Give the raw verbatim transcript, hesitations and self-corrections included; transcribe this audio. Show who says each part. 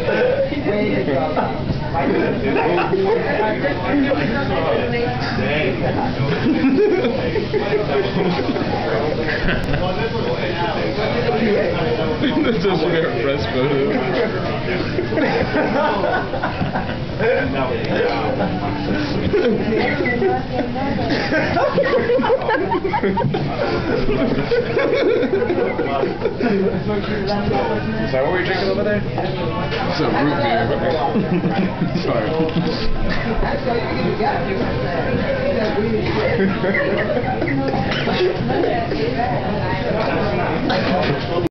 Speaker 1: That's just a press photo.
Speaker 2: Is that what we're drinking over there?
Speaker 1: It's a root beer. Sorry.